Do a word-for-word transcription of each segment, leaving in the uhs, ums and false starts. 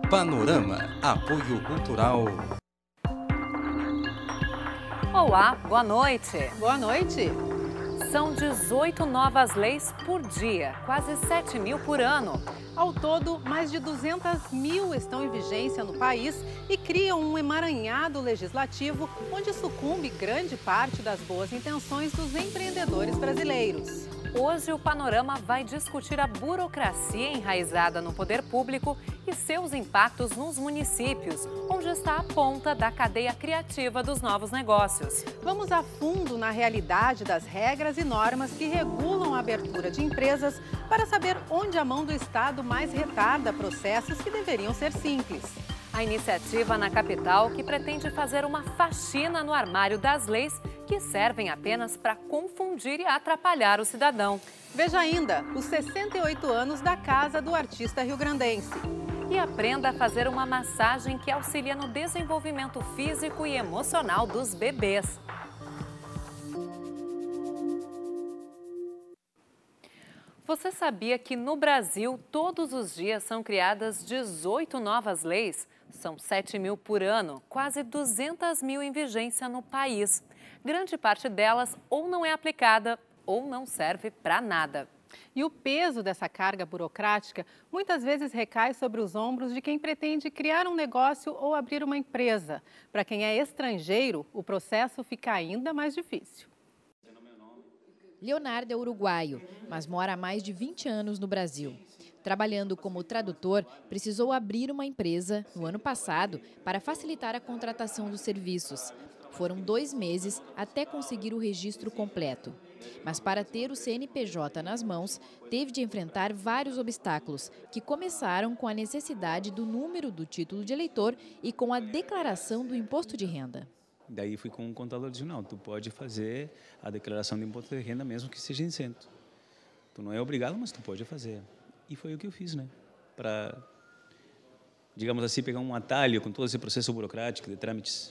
Panorama, apoio cultural. Olá, boa noite. Boa noite. São dezoito novas leis por dia, quase sete mil por ano. Ao todo, mais de duzentas mil estão em vigência no país e criam um emaranhado legislativo onde sucumbe grande parte das boas intenções dos empreendedores brasileiros. Hoje o Panorama vai discutir a burocracia enraizada no poder público e seus impactos nos municípios, onde está a ponta da cadeia criativa dos novos negócios. Vamos a fundo na realidade das regras e normas que regulam a abertura de empresas para saber onde a mão do Estado mais retarda processos que deveriam ser simples. A iniciativa na capital que pretende fazer uma faxina no armário das leis que servem apenas para confundir e atrapalhar o cidadão. Veja ainda os sessenta e oito anos da casa do artista rio-grandense. E aprenda a fazer uma massagem que auxilia no desenvolvimento físico e emocional dos bebês. Você sabia que no Brasil todos os dias são criadas dezoito novas leis? São sete mil por ano, quase duzentas mil em vigência no país. Grande parte delas ou não é aplicada ou não serve para nada. E o peso dessa carga burocrática muitas vezes recai sobre os ombros de quem pretende criar um negócio ou abrir uma empresa. Para quem é estrangeiro, o processo fica ainda mais difícil. Leonardo é uruguaio, mas mora há mais de vinte anos no Brasil. Trabalhando como tradutor, precisou abrir uma empresa no ano passado para facilitar a contratação dos serviços. Foram dois meses até conseguir o registro completo. Mas para ter o C N P J nas mãos, teve de enfrentar vários obstáculos, que começaram com a necessidade do número do título de eleitor e com a declaração do imposto de renda. Daí fui com o contador e disse, não, tu pode fazer a declaração de imposto de renda mesmo que seja isento. Tu não é obrigado, mas tu pode fazer. E foi o que eu fiz, né? Para, digamos assim, pegar um atalho com todo esse processo burocrático de trâmites.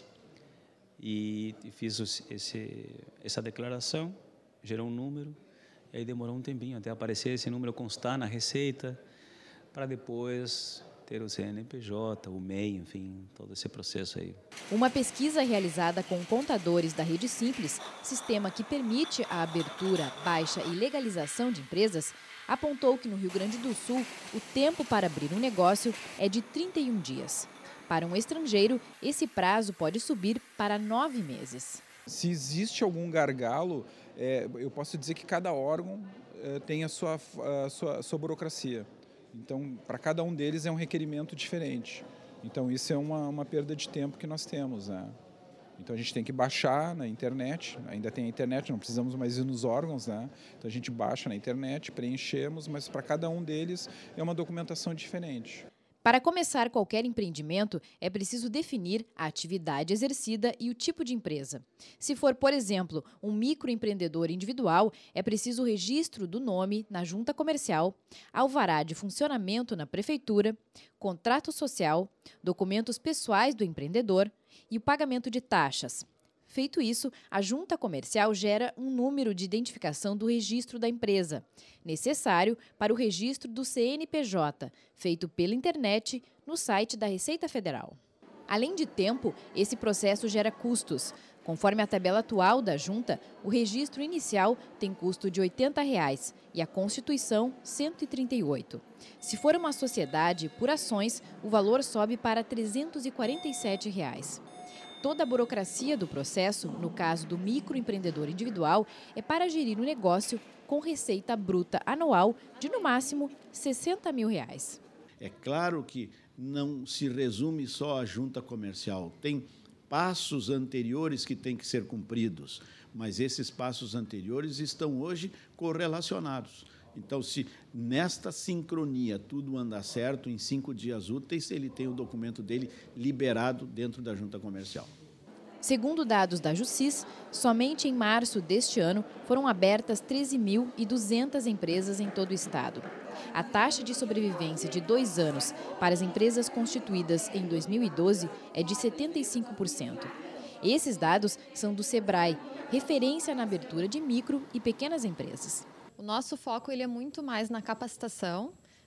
E fiz esse, essa declaração, gerou um número, e aí demorou um tempinho até aparecer esse número, constar na receita, para depois ter o C N P J, o M E I, enfim, todo esse processo aí. Uma pesquisa realizada com contadores da Rede Simples, sistema que permite a abertura, baixa e legalização de empresas, apontou que no Rio Grande do Sul o tempo para abrir um negócio é de trinta e um dias. Para um estrangeiro, esse prazo pode subir para nove meses. Se existe algum gargalo, é, eu posso dizer que cada órgão é, tem a sua, a sua, a sua burocracia. Então, para cada um deles é um requerimento diferente. Então, isso é uma, uma perda de tempo que nós temos, né? Então, a gente tem que baixar na internet, ainda tem a internet, não precisamos mais ir nos órgãos, né? Então, a gente baixa na internet, preenchemos, mas para cada um deles é uma documentação diferente. Para começar qualquer empreendimento, é preciso definir a atividade exercida e o tipo de empresa. Se for, por exemplo, um microempreendedor individual, é preciso o registro do nome na junta comercial, alvará de funcionamento na prefeitura, contrato social, documentos pessoais do empreendedor e o pagamento de taxas. Feito isso, a junta comercial gera um número de identificação do registro da empresa, necessário para o registro do C N P J, feito pela internet no site da Receita Federal. Além de tempo, esse processo gera custos. Conforme a tabela atual da junta, o registro inicial tem custo de oitenta reais e a constituição cento e trinta e oito. Se for uma sociedade por ações, o valor sobe para trezentos e quarenta e sete reais. Toda a burocracia do processo, no caso do microempreendedor individual, é para gerir o negócio com receita bruta anual de, no máximo, sessenta mil reais. É claro que não se resume só à junta comercial. Tem passos anteriores que têm que ser cumpridos, mas esses passos anteriores estão hoje correlacionados. Então, se nesta sincronia tudo anda certo, em cinco dias úteis, ele tem o documento dele liberado dentro da junta comercial. Segundo dados da Justiça, somente em março deste ano foram abertas treze mil e duzentas empresas em todo o estado. A taxa de sobrevivência de dois anos para as empresas constituídas em dois mil e doze é de setenta e cinco por cento. Esses dados são do Sebrae, referência na abertura de micro e pequenas empresas. O nosso foco ele é muito mais na capacitação,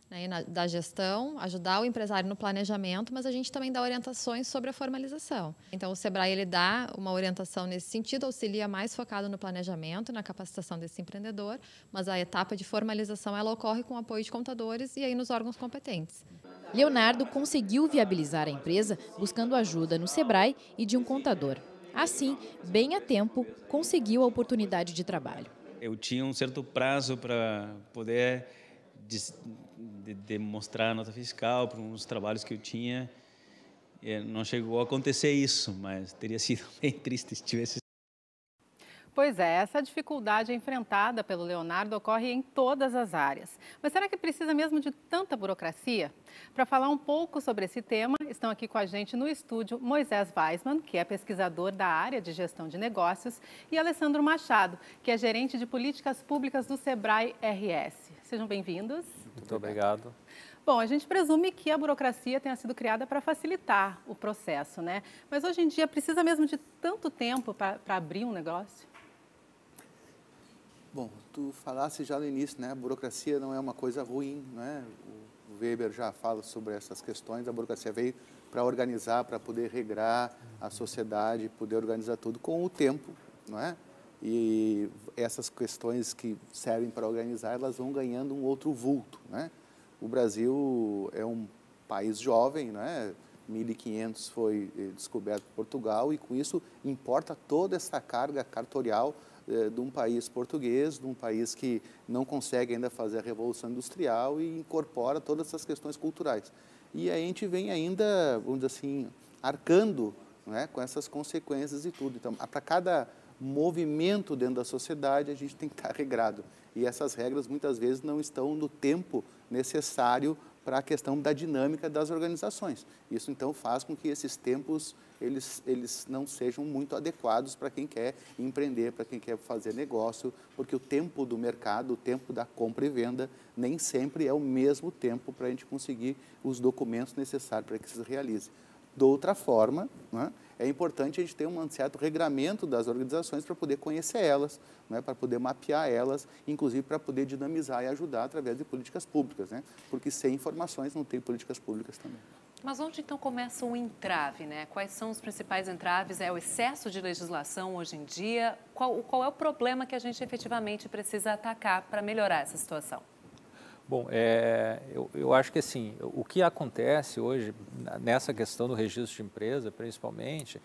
né, na, da gestão, ajudar o empresário no planejamento, mas a gente também dá orientações sobre a formalização. Então, o Sebrae ele dá uma orientação nesse sentido, auxilia mais focado no planejamento, na capacitação desse empreendedor, mas a etapa de formalização ela ocorre com o apoio de contadores e aí nos órgãos competentes. Leonardo conseguiu viabilizar a empresa buscando ajuda no Sebrae e de um contador. Assim, bem a tempo, conseguiu a oportunidade de trabalho. Eu tinha um certo prazo para poder demonstrar a nota fiscal para uns trabalhos que eu tinha. E não chegou a acontecer isso, mas teria sido bem triste se tivesse. Pois é, essa dificuldade enfrentada pelo Leonardo ocorre em todas as áreas. Mas será que precisa mesmo de tanta burocracia? Para falar um pouco sobre esse tema, estão aqui com a gente no estúdio Moisés Weisman, que é pesquisador da área de gestão de negócios, e Alessandro Machado, que é gerente de políticas públicas do Sebrae R S. Sejam bem-vindos. Muito obrigado. Bom, a gente presume que a burocracia tenha sido criada para facilitar o processo, né? Mas hoje em dia precisa mesmo de tanto tempo para abrir um negócio? Bom, tu falasse já no início, né? A burocracia não é uma coisa ruim, né? O Weber já fala sobre essas questões. A burocracia veio para organizar, para poder regrar a sociedade, poder organizar tudo com o tempo, não é? E essas questões que servem para organizar, elas vão ganhando um outro vulto, né? O Brasil é um país jovem, né? mil e quinhentos foi descoberto por Portugal e com isso importa toda essa carga cartorial de um país português, de um país que não consegue ainda fazer a Revolução Industrial e incorpora todas essas questões culturais. E aí a gente vem ainda, vamos dizer assim, arcando, né, com essas consequências e tudo. Então, para cada movimento dentro da sociedade, a gente tem que estar regrado. E essas regras, muitas vezes, não estão no tempo necessário para a questão da dinâmica das organizações. Isso, então, faz com que esses tempos eles, eles não sejam muito adequados para quem quer empreender, para quem quer fazer negócio, porque o tempo do mercado, o tempo da compra e venda, nem sempre é o mesmo tempo para a gente conseguir os documentos necessários para que isso se realize. De outra forma, né, é importante a gente ter um certo regramento das organizações para poder conhecer elas, né, para poder mapear elas, inclusive para poder dinamizar e ajudar através de políticas públicas, né, porque sem informações não tem políticas públicas também. Mas onde então começa o entrave, né? Quais são os principais entraves? É o excesso de legislação hoje em dia? Qual, qual é o problema que a gente efetivamente precisa atacar para melhorar essa situação? Bom, é, eu, eu acho que assim, o que acontece hoje nessa questão do registro de empresa, principalmente,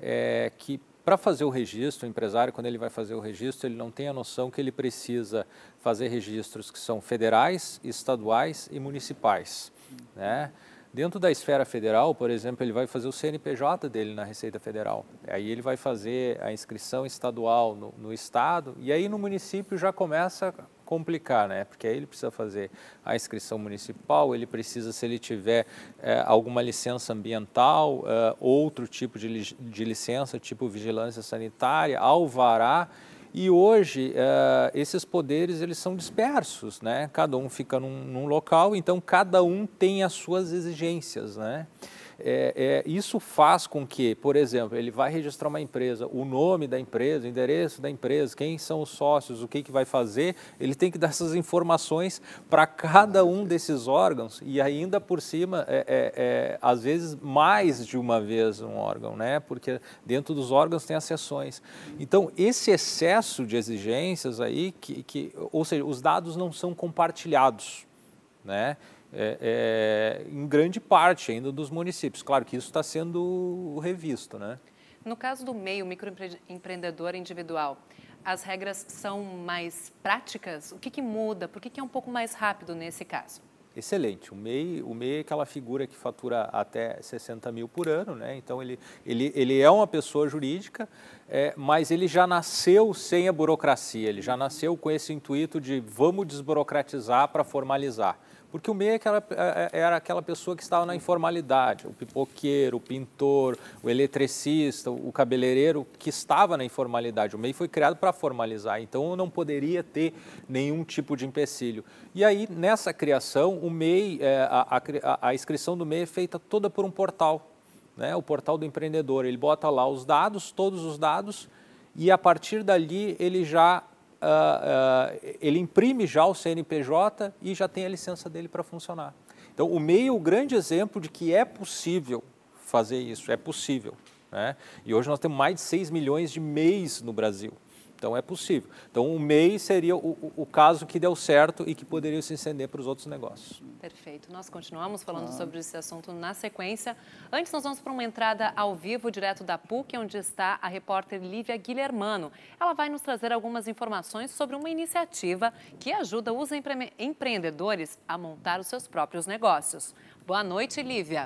é que para fazer o registro, o empresário, quando ele vai fazer o registro, ele não tem a noção que ele precisa fazer registros que são federais, estaduais e municipais, né? Dentro da esfera federal, por exemplo, ele vai fazer o C N P J dele na Receita Federal. Aí ele vai fazer a inscrição estadual no, no estado e aí no município já começa a complicar, né? Porque aí ele precisa fazer a inscrição municipal, ele precisa, se ele tiver é, alguma licença ambiental, é, outro tipo de, li de licença, tipo vigilância sanitária, alvará. E hoje, uh, esses poderes eles são dispersos, né? Cada um fica num, num local, então cada um tem as suas exigências, né? É, é, isso faz com que, por exemplo, ele vai registrar uma empresa, o nome da empresa, o endereço da empresa, quem são os sócios, o que, que vai fazer, ele tem que dar essas informações para cada um desses órgãos e ainda por cima, é, é, é, às vezes mais de uma vez um órgão, né? Porque dentro dos órgãos tem as seções. Então, esse excesso de exigências aí, que, que, ou seja, os dados não são compartilhados, né? É, é, em grande parte ainda dos municípios. Claro que isso está sendo revisto, né? No caso do MEI, o microempreendedor individual, as regras são mais práticas? O que, que muda? Por que, que é um pouco mais rápido nesse caso? Excelente. O MEI, o MEI é aquela figura que fatura até sessenta mil por ano, né? Então ele, ele, ele é uma pessoa jurídica, é, mas ele já nasceu sem a burocracia, ele já nasceu com esse intuito de vamos desburocratizar para formalizar. Porque o MEI é aquela, era aquela pessoa que estava na informalidade, o pipoqueiro, o pintor, o eletricista, o cabeleireiro que estava na informalidade. O MEI foi criado para formalizar, então não poderia ter nenhum tipo de empecilho. E aí, nessa criação, o MEI, a, a, a inscrição do MEI é feita toda por um portal, né? O portal do empreendedor. Ele bota lá os dados, todos os dados, e a partir dali ele já uh, uh, ele imprime já o C N P J e já tem a licença dele para funcionar. Então, o M E I é o grande exemplo de que é possível fazer isso, é possível, né? E hoje nós temos mais de seis milhões de M E Is no Brasil. Então, é possível. Então, o M E I seria o, o, o caso que deu certo e que poderia se estender para os outros negócios. Perfeito. Nós continuamos falando ah. sobre esse assunto na sequência. Antes, nós vamos para uma entrada ao vivo, direto da P U C, onde está a repórter Lívia Guilhermano. Ela vai nos trazer algumas informações sobre uma iniciativa que ajuda os empre- empreendedores a montar os seus próprios negócios. Boa noite, Lívia.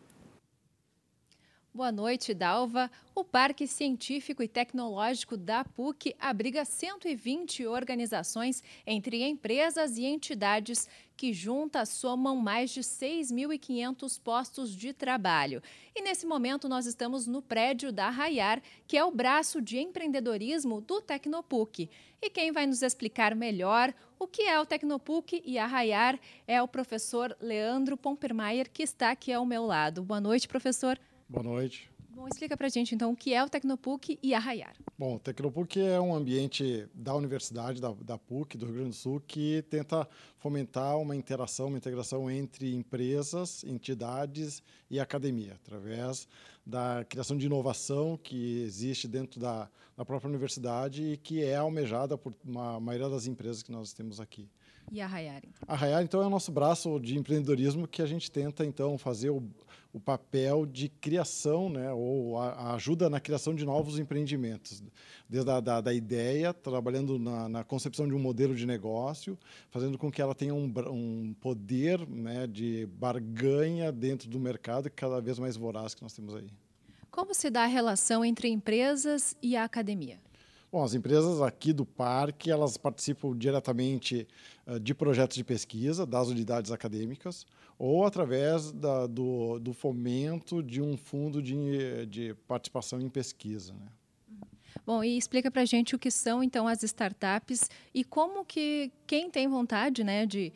Boa noite, Dalva. O Parque Científico e Tecnológico da P U C abriga cento e vinte organizações entre empresas e entidades que juntas somam mais de seis mil e quinhentos postos de trabalho. E nesse momento nós estamos no prédio da Arraiar, que é o braço de empreendedorismo do Tecnopuc. E quem vai nos explicar melhor o que é o Tecnopuc e Arraiar é o professor Leandro Pompermayer, que está aqui ao meu lado. Boa noite, professor. Boa noite. Bom, explica pra gente então o que é o Tecnopuc e Arraiar. Bom, o Tecnopuc é um ambiente da universidade, da, da P U C, do Rio Grande do Sul, que tenta fomentar uma interação, uma integração entre empresas, entidades e academia, através da criação de inovação que existe dentro da, da própria universidade e que é almejada por uma maioria das empresas que nós temos aqui. E a Arraiar? Então? A Arraiar, então, é o nosso braço de empreendedorismo que a gente tenta, então, fazer o, o papel de criação, né, ou a, a ajuda na criação de novos empreendimentos. Desde a da, da ideia, trabalhando na, na concepção de um modelo de negócio, fazendo com que ela tenha um, um poder, né, de barganha dentro do mercado cada vez mais voraz que nós temos aí. Como se dá a relação entre empresas e a academia? Bom, as empresas aqui do parque, elas participam diretamente uh, de projetos de pesquisa das unidades acadêmicas ou através da, do, do fomento de um fundo de, de participação em pesquisa, né? Bom, e explica para a gente o que são, então, as startups e como que quem tem vontade, né, de,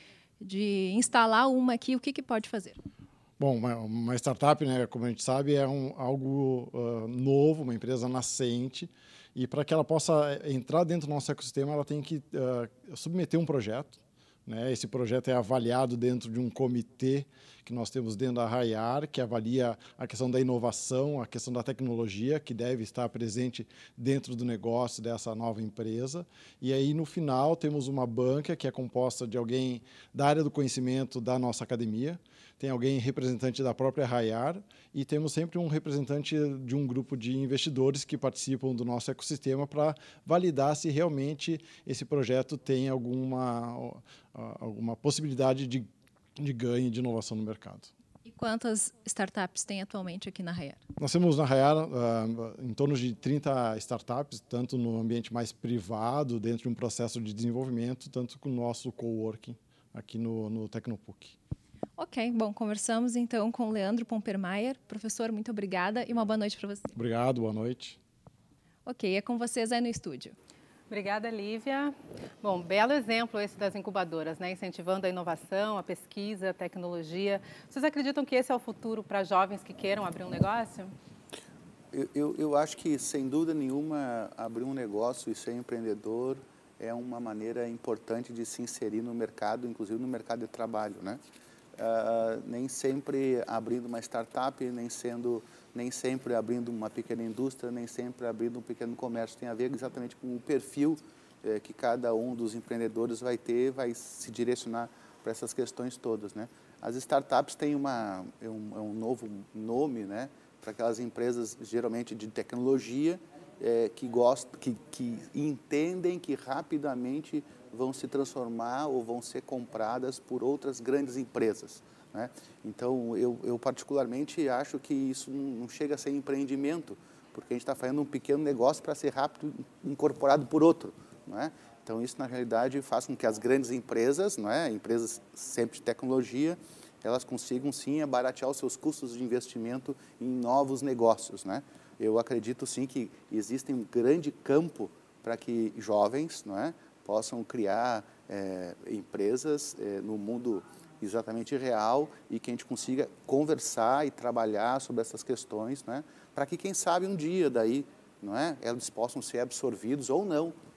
de instalar uma aqui, o que, que pode fazer? Bom, uma, uma startup, né, como a gente sabe, é um, algo uh, novo, uma empresa nascente, e para que ela possa entrar dentro do nosso ecossistema, ela tem que uh, submeter um projeto, né? Esse projeto é avaliado dentro de um comitê que nós temos dentro da Arraiar, que avalia a questão da inovação, a questão da tecnologia, que deve estar presente dentro do negócio dessa nova empresa. E aí, no final, temos uma banca que é composta de alguém da área do conhecimento da nossa academia, tem alguém representante da própria Arraiar e temos sempre um representante de um grupo de investidores que participam do nosso ecossistema para validar se realmente esse projeto tem alguma, alguma possibilidade de, de ganho de inovação no mercado. E quantas startups tem atualmente aqui na Arraiar? Nós temos na Arraiar uh, em torno de trinta startups, tanto no ambiente mais privado, dentro de um processo de desenvolvimento, tanto com o nosso coworking aqui no, no Tecnopuc. Ok, bom, conversamos então com o Leandro Pompermayer. Professor, muito obrigada e uma boa noite para você. Obrigado, boa noite. Ok, é com vocês aí no estúdio. Obrigada, Lívia. Bom, belo exemplo esse das incubadoras, né? Incentivando a inovação, a pesquisa, a tecnologia. Vocês acreditam que esse é o futuro para jovens que queiram abrir um negócio? Eu, eu, eu acho que, sem dúvida nenhuma, abrir um negócio e ser empreendedor é uma maneira importante de se inserir no mercado, inclusive no mercado de trabalho, né? Uh, nem sempre abrindo uma startup, nem, sendo, nem sempre abrindo uma pequena indústria, nem sempre abrindo um pequeno comércio. Tem a ver exatamente com o perfil eh, que cada um dos empreendedores vai ter, vai se direcionar para essas questões todas, né? As startups têm uma, é um, é um novo nome, né, para aquelas empresas, geralmente de tecnologia, eh, que, gostam, que, que entendem que rapidamente vão se transformar ou vão ser compradas por outras grandes empresas, né? Então, eu, eu particularmente acho que isso não chega a ser empreendimento, porque a gente está fazendo um pequeno negócio para ser rápido incorporado por outro, não é? Então, isso, na realidade, faz com que as grandes empresas, não é? Empresas sempre de tecnologia, elas consigam, sim, abaratear os seus custos de investimento em novos negócios, né? Eu acredito, sim, que existe um grande campo para que jovens, não é, possam criar é, empresas é, no mundo exatamente real e que a gente consiga conversar e trabalhar sobre essas questões, né, para que, quem sabe, um dia daí, não é, eles possam ser absorvidos ou não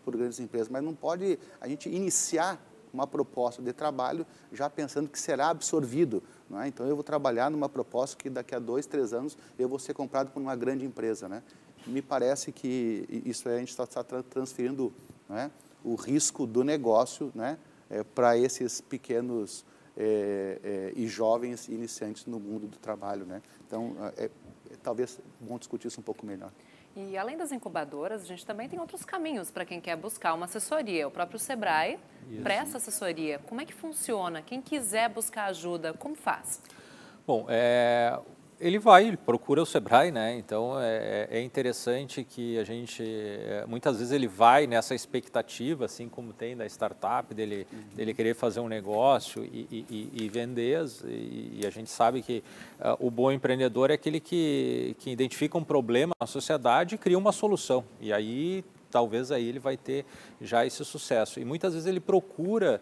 por grandes empresas, mas não pode a gente iniciar uma proposta de trabalho já pensando que será absorvido. Não é? Então, eu vou trabalhar numa proposta que daqui a dois, três anos eu vou ser comprado por uma grande empresa. Né? Me parece que isso é, a gente está transferindo, não é, o risco do negócio, né, é, para esses pequenos é, é, e jovens iniciantes no mundo do trabalho. Né? Então, é, é, talvez bom discutir isso um pouco melhor. E além das incubadoras, a gente também tem outros caminhos para quem quer buscar uma assessoria. O próprio Sebrae Isso. presta assessoria. Como é que funciona? Quem quiser buscar ajuda, como faz? Bom, é, ele vai, ele procura o Sebrae, né? Então é, é interessante que a gente, é, muitas vezes ele vai nessa expectativa, assim como tem da startup, dele, uhum. dele querer fazer um negócio e, e, e vender, e, e a gente sabe que uh, o bom empreendedor é aquele que, que identifica um problema na sociedade e cria uma solução, e aí talvez aí ele vai ter já esse sucesso. E muitas vezes ele procura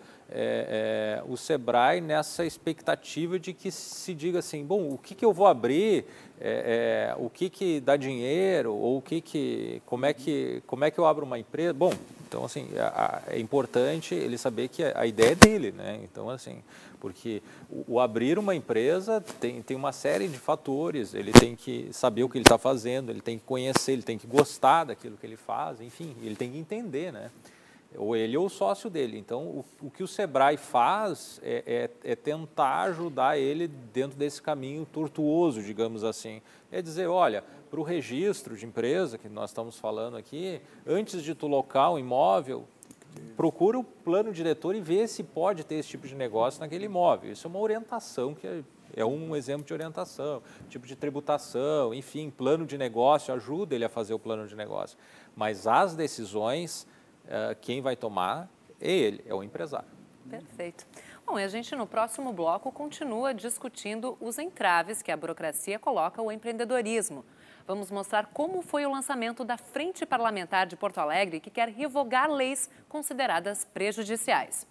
é, é, o Sebrae nessa expectativa de que se diga assim, bom, o que, que eu vou abrir, é, é, o que, que dá dinheiro, ou o que que, como, é que, como é que eu abro uma empresa? Bom, então assim, é, é importante ele saber que a ideia é dele, né? Então assim, porque o, o abrir uma empresa tem, tem uma série de fatores, ele tem que saber o que ele está fazendo, ele tem que conhecer, ele tem que gostar daquilo que ele faz, enfim, ele tem que entender, né? Ou ele ou o sócio dele. Então, o, o que o Sebrae faz é, é, é tentar ajudar ele dentro desse caminho tortuoso, digamos assim. É dizer, olha, para o registro de empresa que nós estamos falando aqui, antes de tu locar um imóvel, procura o plano diretor e vê se pode ter esse tipo de negócio naquele imóvel. Isso é uma orientação, que é, é um exemplo de orientação, tipo de tributação, enfim, plano de negócio, ajuda ele a fazer o plano de negócio. Mas as decisões, uh, quem vai tomar é ele, é o empresário. Perfeito. Bom, e a gente no próximo bloco continua discutindo os entraves que a burocracia coloca ao empreendedorismo. Vamos mostrar como foi o lançamento da Frente Parlamentar de Porto Alegre, que quer revogar leis consideradas prejudiciais.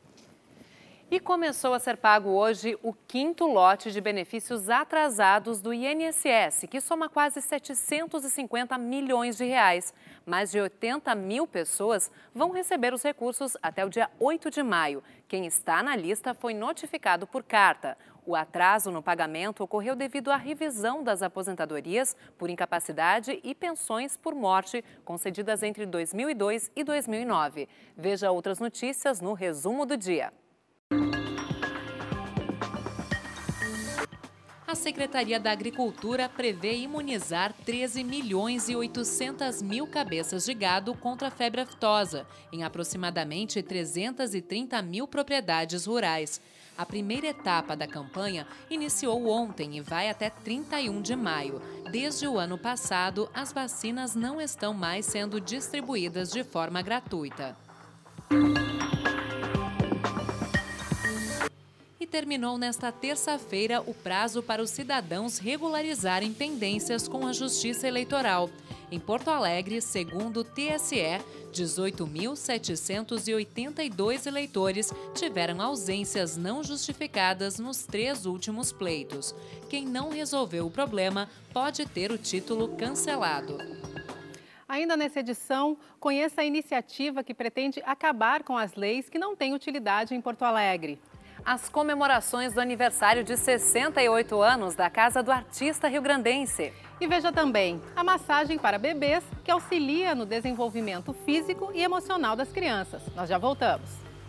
E começou a ser pago hoje o quinto lote de benefícios atrasados do I N S S, que soma quase setecentos e cinquenta milhões de reais. Mais de oitenta mil pessoas vão receber os recursos até o dia oito de maio. Quem está na lista foi notificado por carta. O atraso no pagamento ocorreu devido à revisão das aposentadorias por incapacidade e pensões por morte concedidas entre dois mil e dois e dois mil e nove. Veja outras notícias no resumo do dia. A Secretaria da Agricultura prevê imunizar treze milhões e oitocentas mil cabeças de gado contra a febre aftosa, em aproximadamente trezentas e trinta mil propriedades rurais. A primeira etapa da campanha iniciou ontem e vai até trinta e um de maio. Desde o ano passado, as vacinas não estão mais sendo distribuídas de forma gratuita. E terminou nesta terça-feira o prazo para os cidadãos regularizarem pendências com a Justiça Eleitoral. Em Porto Alegre, segundo o T S E, dezoito mil setecentos e oitenta e dois eleitores tiveram ausências não justificadas nos três últimos pleitos. Quem não resolveu o problema pode ter o título cancelado. Ainda nessa edição, conheça a iniciativa que pretende acabar com as leis que não têm utilidade em Porto Alegre. As comemorações do aniversário de sessenta e oito anos da Casa do Artista Rio-Grandense. E veja também a massagem para bebês, que auxilia no desenvolvimento físico e emocional das crianças. Nós já voltamos.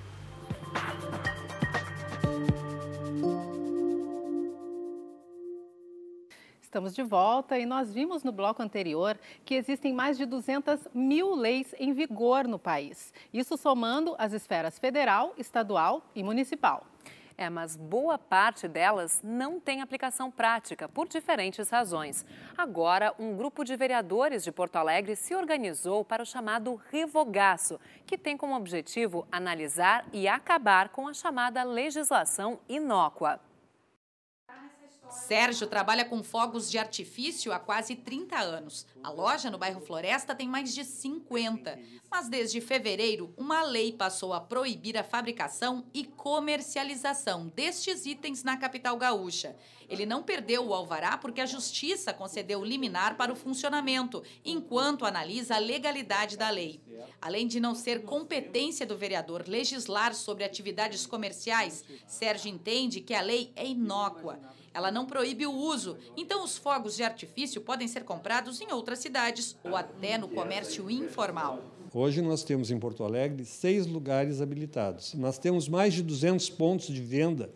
Estamos de volta e nós vimos no bloco anterior que existem mais de duzentas mil leis em vigor no país. Isso somando as esferas federal, estadual e municipal. É, mas boa parte delas não tem aplicação prática, por diferentes razões. Agora, um grupo de vereadores de Porto Alegre se organizou para o chamado Revogaço, que tem como objetivo analisar e acabar com a chamada legislação inócua. Sérgio trabalha com fogos de artifício há quase trinta anos. A loja no bairro Floresta tem mais de cinquenta. Mas desde fevereiro, uma lei passou a proibir a fabricação e comercialização destes itens na capital gaúcha. Ele não perdeu o alvará porque a justiça concedeu liminar para o funcionamento, enquanto analisa a legalidade da lei. Além de não ser competência do vereador legislar sobre atividades comerciais, Sérgio entende que a lei é inócua. Ela não proíbe o uso, então os fogos de artifício podem ser comprados em outras cidades ou até no comércio informal. Hoje nós temos em Porto Alegre seis lugares habilitados. Nós temos mais de duzentos pontos de venda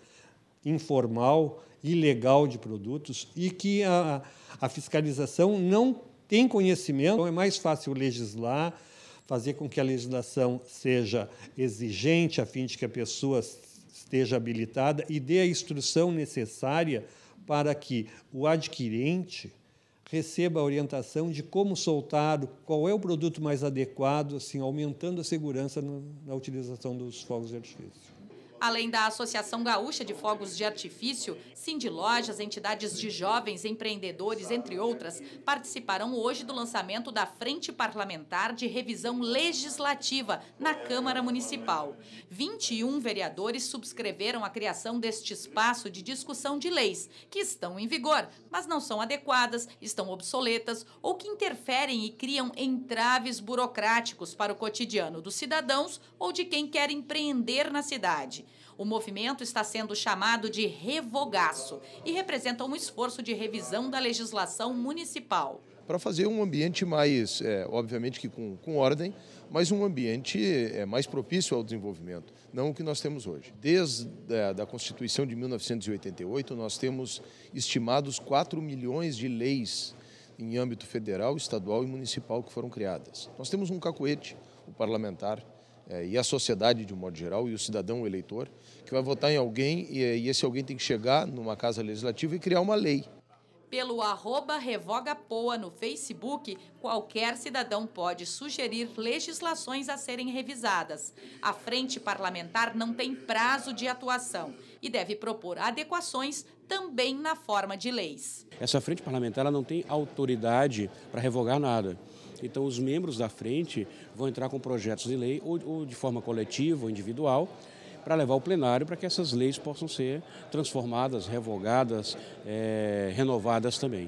informal, ilegal de produtos e que a, a fiscalização não tem conhecimento. Então é mais fácil legislar, fazer com que a legislação seja exigente a fim de que a pessoa esteja habilitada e dê a instrução necessária para que o adquirente receba a orientação de como soltar, qual é o produto mais adequado, assim, aumentando a segurança no, na utilização dos fogos de artifício. Além da Associação Gaúcha de Fogos de Artifício, Sindilojas, entidades de jovens, empreendedores, entre outras, participarão hoje do lançamento da Frente Parlamentar de Revisão Legislativa na Câmara Municipal. vinte e um vereadores subscreveram a criação deste espaço de discussão de leis que estão em vigor, mas não são adequadas, estão obsoletas ou que interferem e criam entraves burocráticos para o cotidiano dos cidadãos ou de quem quer empreender na cidade. O movimento está sendo chamado de revogaço e representa um esforço de revisão da legislação municipal. Para fazer um ambiente mais, é, obviamente que com, com ordem, mas um ambiente é, mais propício ao desenvolvimento, não o que nós temos hoje. Desde a da Constituição de mil novecentos e oitenta e oito, nós temos estimados quatro milhões de leis em âmbito federal, estadual e municipal que foram criadas. Nós temos um cacuete, o parlamentar, É, e a sociedade de um modo geral, e o cidadão o eleitor, que vai votar em alguém e, e esse alguém tem que chegar numa casa legislativa e criar uma lei. Pelo arroba revogapoa no Facebook, qualquer cidadão pode sugerir legislações a serem revisadas. A Frente Parlamentar não tem prazo de atuação e deve propor adequações também na forma de leis. Essa Frente Parlamentar ela não tem autoridade para revogar nada. Então, os membros da frente vão entrar com projetos de lei, ou, ou de forma coletiva ou individual, para levar ao plenário para que essas leis possam ser transformadas, revogadas, é, renovadas também.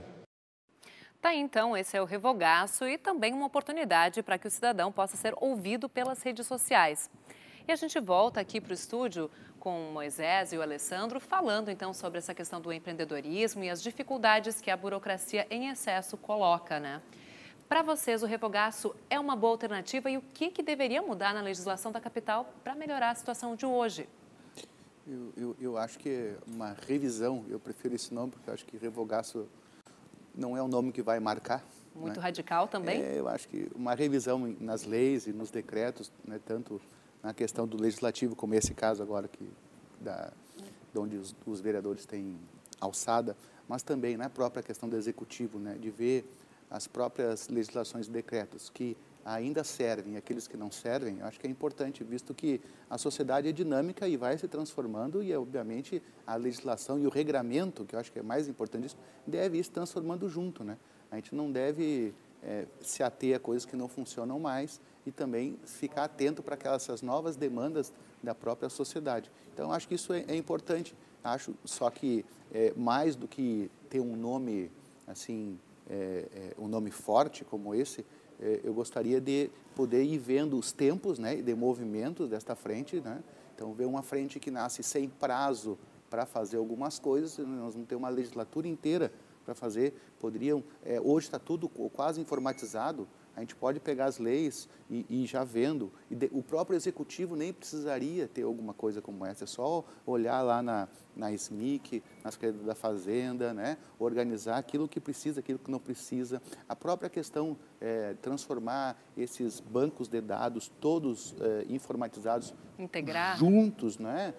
Tá, então, esse é o Revogaço e também uma oportunidade para que o cidadão possa ser ouvido pelas redes sociais. E a gente volta aqui para o estúdio com o Moisés e o Alessandro, falando então sobre essa questão do empreendedorismo e as dificuldades que a burocracia em excesso coloca, né? Para vocês, o revogaço é uma boa alternativa e o que, que deveria mudar na legislação da capital para melhorar a situação de hoje? Eu, eu, eu acho que uma revisão, eu prefiro esse nome porque eu acho que revogaço não é um nome que vai marcar. Muito né? radical também? É, eu acho que uma revisão nas leis e nos decretos, né, tanto na questão do legislativo, como esse caso agora, que, da, de onde os, os vereadores têm alçada, mas também na própria questão do executivo, né, de ver as próprias legislações e decretos que ainda servem, aqueles que não servem, acho que é importante, visto que a sociedade é dinâmica e vai se transformando e, obviamente, a legislação e o regramento, que eu acho que é mais importante isso, deve ir se transformando junto, né? A gente não deve é, se ater a coisas que não funcionam mais e também ficar atento para aquelas novas demandas da própria sociedade. Então, acho que isso é, é importante. Acho só que, é, mais do que ter um nome, assim, É, é, um nome forte como esse, é, eu gostaria de poder ir vendo os tempos, né, de movimentos desta frente, né? Então, ver uma frente que nasce sem prazo para fazer algumas coisas, nós vamos ter uma legislatura inteira para fazer, poderiam, é, hoje está tudo quase informatizado, a gente pode pegar as leis e, e já vendo, e de, o próprio executivo nem precisaria ter alguma coisa como essa, é só olhar lá na, na S M I C, na Secretaria da Fazenda, né? Organizar aquilo que precisa, aquilo que não precisa. A própria questão é, transformar esses bancos de dados todos é, informatizados, integrar, juntos, né?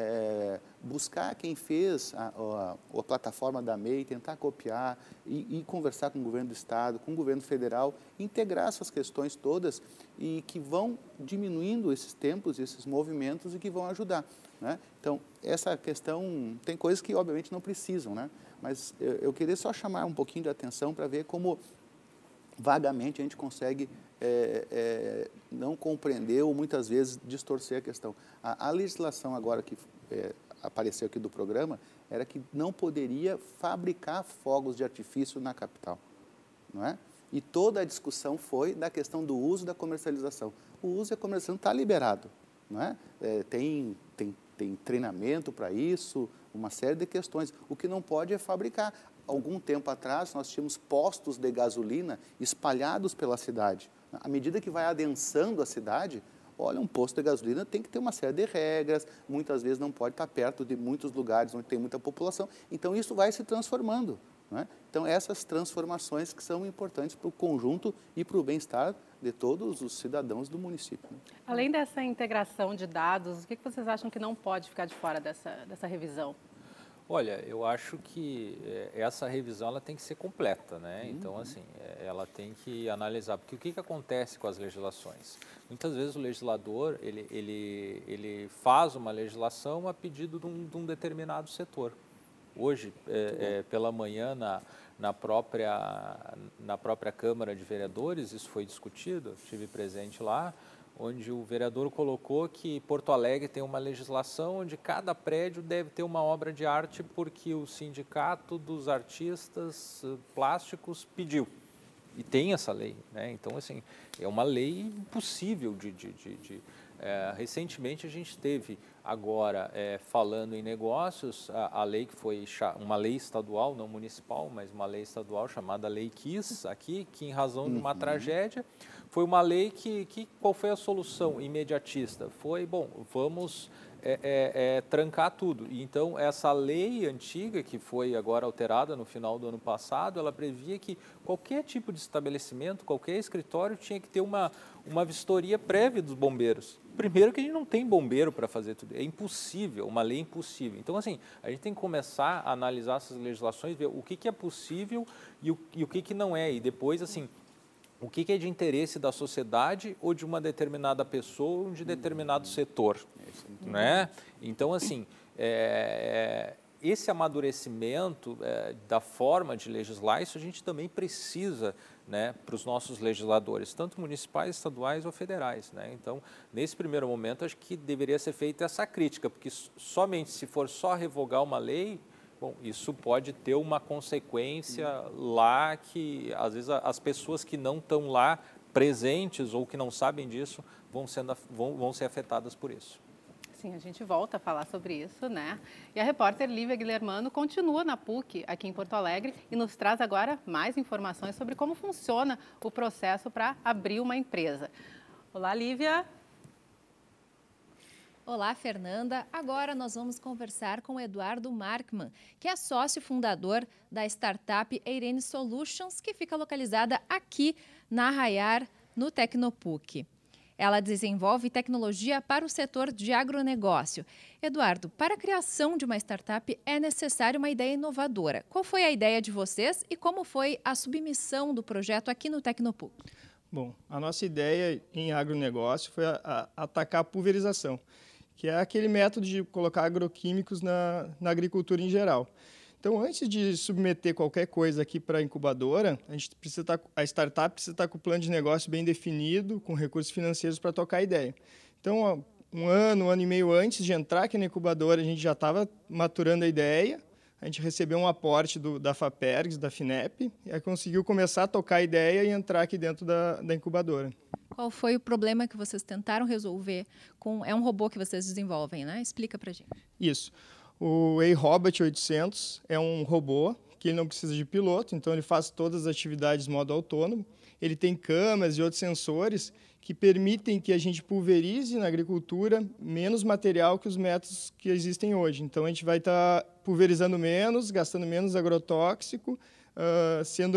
É, buscar quem fez a, a, a plataforma da M E I, tentar copiar e, e conversar com o governo do estado, com o governo federal, integrar essas questões todas e que vão diminuindo esses tempos, esses movimentos e que vão ajudar, né? Então, essa questão, tem coisas que obviamente não precisam, né? Mas eu, eu queria só chamar um pouquinho de atenção para ver como vagamente a gente consegue é, é, não compreender ou muitas vezes distorcer a questão. A, a legislação agora que é, apareceu aqui do programa era que não poderia fabricar fogos de artifício na capital, não é? E toda a discussão foi da questão do uso e da comercialização. O uso e a comercialização está liberado, não é? É, tem, tem, tem treinamento para isso, uma série de questões. O que não pode é fabricar. Algum tempo atrás, nós tínhamos postos de gasolina espalhados pela cidade. À medida que vai adensando a cidade, olha, um posto de gasolina tem que ter uma série de regras, muitas vezes não pode estar perto de muitos lugares onde tem muita população. Então, isso vai se transformando, não é? Então, essas transformações que são importantes para o conjunto e para o bem-estar de todos os cidadãos do município. Né? Além dessa integração de dados, o que vocês acham que não pode ficar de fora dessa, dessa revisão? Olha, eu acho que essa revisão ela tem que ser completa, né? Então, assim, ela tem que analisar, porque o que, que acontece com as legislações? Muitas vezes o legislador, ele, ele, ele faz uma legislação a pedido de um, de um determinado setor. Hoje, é, é, pela manhã, na, na, própria, na própria Câmara de Vereadores, isso foi discutido, eu estive presente lá, onde o vereador colocou que Porto Alegre tem uma legislação onde cada prédio deve ter uma obra de arte porque o sindicato dos artistas plásticos pediu. E tem essa lei, né? Então, assim, é uma lei impossível de... de, de, de é, recentemente a gente teve, agora, é, falando em negócios, a, a lei que foi uma lei estadual, não municipal, mas uma lei estadual chamada Lei Kiss, aqui, que em razão de uma uhum. tragédia, foi uma lei que, que, qual foi a solução imediatista? Foi, bom, vamos é, é, é, trancar tudo. E, então, essa lei antiga, que foi agora alterada no final do ano passado, ela previa que qualquer tipo de estabelecimento, qualquer escritório tinha que ter uma, uma vistoria prévia dos bombeiros. Primeiro que a gente não tem bombeiro para fazer tudo, é impossível, uma lei impossível. Então, assim, a gente tem que começar a analisar essas legislações, ver o que, que é possível e o, e o que, que não é. E depois, assim, o que, que é de interesse da sociedade ou de uma determinada pessoa ou de determinado setor, né? Então, assim, é, esse amadurecimento é, da forma de legislar, isso a gente também precisa, né, para os nossos legisladores, tanto municipais, estaduais ou federais, né? Então, nesse primeiro momento, acho que deveria ser feita essa crítica, porque somente se for só revogar uma lei, bom, isso pode ter uma consequência lá que, às vezes, as pessoas que não estão lá presentes ou que não sabem disso vão, sendo, vão, vão ser afetadas por isso. Sim, a gente volta a falar sobre isso, né? E a repórter Lívia Guilhermano continua na P U C, aqui em Porto Alegre, e nos traz agora mais informações sobre como funciona o processo para abrir uma empresa. Olá, Lívia. Olá, Fernanda. Agora nós vamos conversar com o Eduardo Markman, que é sócio fundador da startup Eirene Solutions, que fica localizada aqui na Arraiar, no Tecnopuc. Ela desenvolve tecnologia para o setor de agronegócio. Eduardo, para a criação de uma startup é necessária uma ideia inovadora. Qual foi a ideia de vocês e como foi a submissão do projeto aqui no Tecnopuc? Bom, a nossa ideia em agronegócio foi a, a, atacar a pulverização, que é aquele método de colocar agroquímicos na, na agricultura em geral. Então, antes de submeter qualquer coisa aqui para a incubadora, a, gente precisa estar, a startup precisa estar com o plano de negócio bem definido, com recursos financeiros para tocar a ideia. Então, um ano, um ano e meio antes de entrar aqui na incubadora, a gente já estava maturando a ideia, a gente recebeu um aporte do, da FAPERGS, da FINEP, e aí conseguiu começar a tocar a ideia e entrar aqui dentro da, da incubadora. Qual foi o problema que vocês tentaram resolver? Com, é um robô que vocês desenvolvem, né? Explica para a gente. Isso. O A-Robot oitocentos é um robô que ele não precisa de piloto, então ele faz todas as atividades de modo autônomo. Ele tem câmeras e outros sensores que permitem que a gente pulverize na agricultura menos material que os métodos que existem hoje. Então, a gente vai estar pulverizando menos, gastando menos agrotóxico, uh, sendo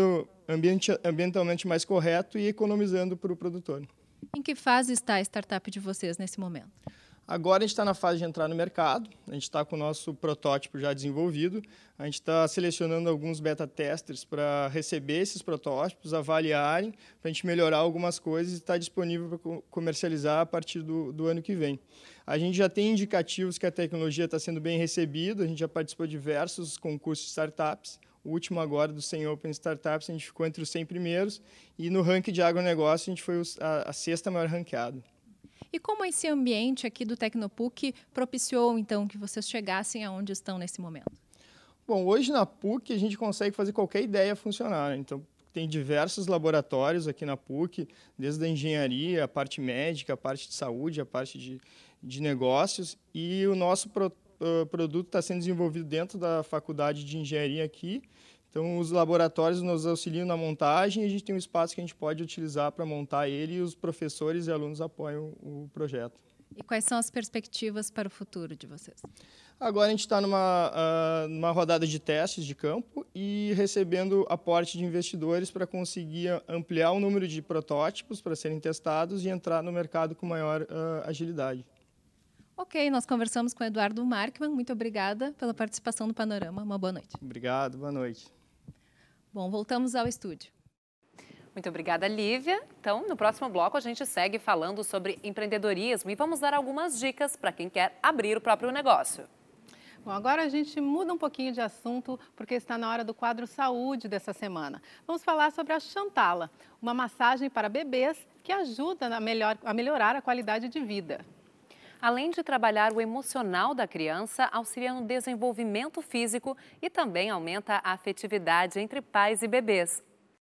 ambiente, ambientalmente mais correto e economizando para o produtor. Em que fase está a startup de vocês nesse momento? Agora a gente está na fase de entrar no mercado, a gente está com o nosso protótipo já desenvolvido, a gente está selecionando alguns beta-testers para receber esses protótipos, avaliarem, para a gente melhorar algumas coisas e estar disponível para comercializar a partir do, do ano que vem. A gente já tem indicativos que a tecnologia está sendo bem recebida, a gente já participou de diversos concursos de startups, o último agora do cem Open Startups, a gente ficou entre os cem primeiros e no ranking de agronegócio a gente foi a, a sexta maior ranqueada. E como esse ambiente aqui do Tecnopuc propiciou, então, que vocês chegassem aonde estão nesse momento? Bom, hoje na P U C a gente consegue fazer qualquer ideia funcionar, né? Então, tem diversos laboratórios aqui na P U C, desde a engenharia, a parte médica, a parte de saúde, a parte de, de negócios, e o nosso pro, uh, produto está sendo desenvolvido dentro da faculdade de engenharia aqui. Então, os laboratórios nos auxiliam na montagem e a gente tem um espaço que a gente pode utilizar para montar ele e os professores e alunos apoiam o projeto. E quais são as perspectivas para o futuro de vocês? Agora a gente está numa, uh, numa rodada de testes de campo e recebendo aporte de investidores para conseguir ampliar o número de protótipos para serem testados e entrar no mercado com maior uh, agilidade. Ok, nós conversamos com o Eduardo Markmann. Muito obrigada pela participação no Panorama. Uma boa noite. Obrigado, boa noite. Bom, voltamos ao estúdio. Muito obrigada, Lívia. Então, no próximo bloco, a gente segue falando sobre empreendedorismo e vamos dar algumas dicas para quem quer abrir o próprio negócio. Bom, agora a gente muda um pouquinho de assunto, porque está na hora do quadro Saúde dessa semana. Vamos falar sobre a Xantala, uma massagem para bebês que ajuda a, melhor, a melhorar a qualidade de vida. Além de trabalhar o emocional da criança, auxilia no desenvolvimento físico e também aumenta a afetividade entre pais e bebês.